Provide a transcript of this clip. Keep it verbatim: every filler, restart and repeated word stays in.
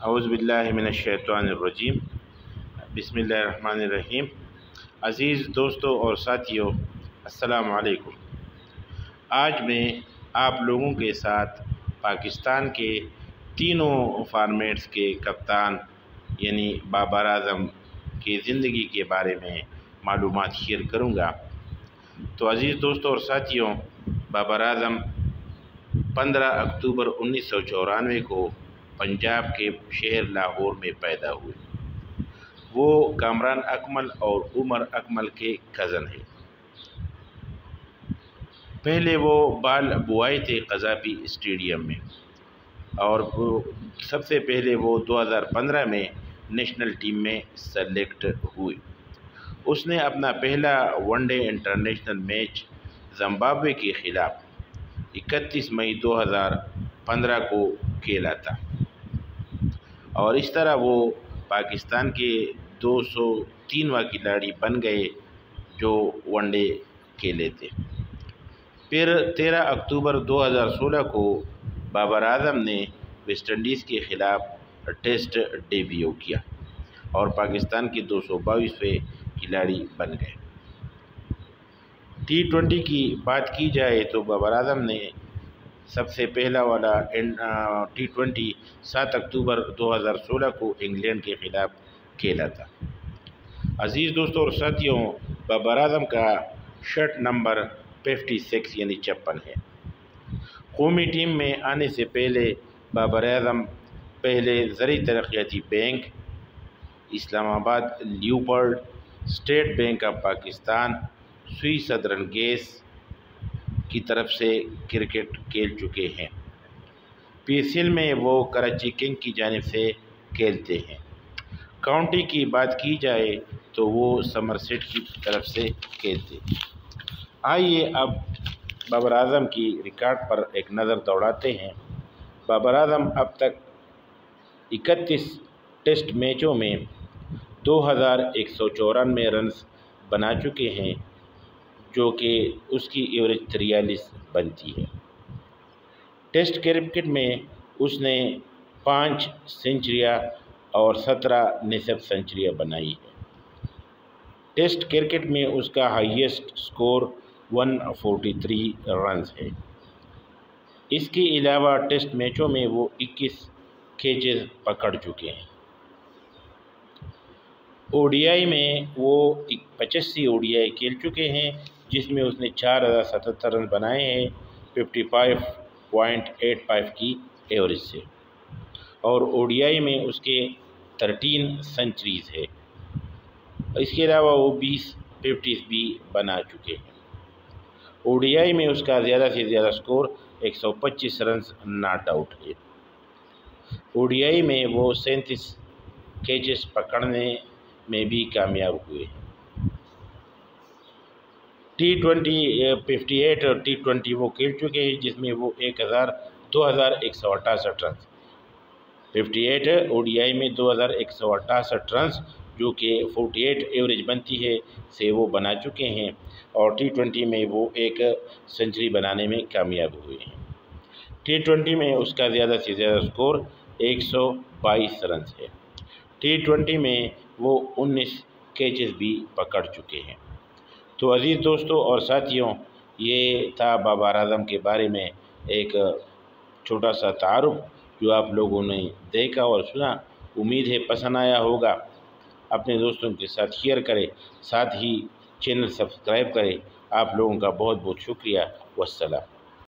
اعوذ باللہ من الشیطان الرجیم بسم اللہ الرحمن الرحیم۔ عزیز دوستوں اور ساتھیوں، السلام علیکم۔ آج میں آپ لوگوں کے ساتھ پاکستان کے تینوں فارمیٹس کے کپتان یعنی بابر اعظم کی زندگی کے بارے میں معلومات شیئر کروں گا۔ تو عزیز دوستوں اور ساتھیوں، بابر اعظم پندرہ اکتوبر انیس سو چورانوے کو پنجاب کے شہر لاہور میں پیدا ہوئے۔ وہ کامران اکمل اور عمر اکمل کے کزن ہیں۔ پہلے وہ بال بوائے تھے قذافی اسٹیڈیم میں، اور سب سے پہلے وہ دو ہزار پندرہ میں نیشنل ٹیم میں سلیکٹ ہوئے۔ اس نے اپنا پہلا one day international match Zimbabwe کے خلاف اکتیس مئی دو ہزار پندرہ کو کھیلا تھا، اور اس طرح وہ پاکستان کے دو سو تینواں کھلاڑی بن گئے جو ون ڈے کھیلے تھے۔ پھر تیرہ اکتوبر دو ہزار سولہ کو بابر اعظم نے ویسٹ انڈیز کے خلاف ٹیسٹ ڈیبیو کیا اور پاکستان کے دو سو بائیسویں کھلاڑی بن گئے۔ ٹی ٹوینٹی کی بات کی جائے تو بابر اعظم نے سب سے پہلا والا ٹی ٹوینٹی سات اکتوبر دو ہزار سولہ کو انگلینڈ کے خلاف کھیلا تھا۔ عزیز دوستوں اور ساتھیوں، بابر اعظم کا شرٹ نمبر ففٹی سکس یعنی چھپن ہے۔ قومی ٹیم میں آنے سے پہلے بابر اعظم پہلے زرعی ترقیاتی bank, Islamabad leopard, state bank of Pakistan, Sui southern gas کی طرف سے کرکٹ کھیل چکے ہیں۔ پی ایس ایل میں وہ کراچی کنگ کی جانب سے کھیلتے ہیں۔ کاؤنٹی کی بات کی جائے تو وہ سمرسیٹ کی طرف سے کھیلتے ہیں۔ آئیے اب بابر اعظم کی ریکارڈ پر ایک نظر دوڑاتے ہیں۔ بابر اعظم اب تک اکتیس ٹیسٹ میچوں میں دو ہزار ایک سو چورانوے رنز بنا چکے ہیں، جو کہ اس کی ایوریج تریالیس بنتی ہے۔ ٹیسٹ کرکٹ میں اس نے پانچ سنچریاں اور سترہ نصف سنچریاں بنائی ہیں۔ ٹیسٹ کرکٹ میں اس کا highest score one forty three runs ہے۔ اس کے علاوہ ٹیسٹ میچوں میں وہ اکیس کیچز پکڑ چکے ہیں۔ او ڈی آئی میں وہ پچاسی او ڈی آئی کھیل چکے ہیں، جس میں اس نے چار ہزار ستتر رن بنائے ہیں پچپن پوائنٹ ایٹ فائیو کی ایوریج سے، اور او ڈی آئی میں اس کے تھرٹین سنچریز ہے۔ اس کے علاوہ وہ بیس ففٹیز بھی بنا چکے ہیں۔ او ڈی آئی میں اس کا زیادہ سے زیادہ سکور ایک سو پچیس رنز ناٹ آؤٹ ہے۔ او ڈی آئی میں وہ سینتیس کیچز پکڑنے میں بھی کامیاب ہوئے ہیں۔ ٹی ٹوینٹی ففٹی ایٹ اور ٹی ٹوینٹی وہ کھیل چکے ہیں، جس میں وہ ایک ہزار دو ہزار ایک سو اٹھاسٹھ runs, fifty eight O D I میں دو ہزار ایک سو اٹھاسٹھ رنز جو کہ فورٹی ایٹ ایوریج بنتی ہے سے وہ بنا چکے ہیں، اور ٹی ٹوینٹی میں وہ ایک سنچری بنانے میں کامیاب ہوئے ہیں۔ ٹی ٹوینٹی میں اس کا زیادہ سے زیادہ سکور ایک سو بائیس رنز ہے۔ ٹی ٹوینٹی میں وہ انیس کیچز بھی پکڑ چکے ہیں۔ تو عزیز دوستوں اور ساتھیوں، یہ تھا بابر اعظم کے بارے میں ایک چھوٹا سا تعارف جو آپ لوگوں نے دیکھا اور سنا۔ امید ہے پسند آیا ہوگا۔ اپنے دوستوں کے ساتھ شیئر کریں، ساتھ ہی چینل سبسکرائب کریں۔ آپ لوگوں کا بہت بہت شکریہ۔ والسلام۔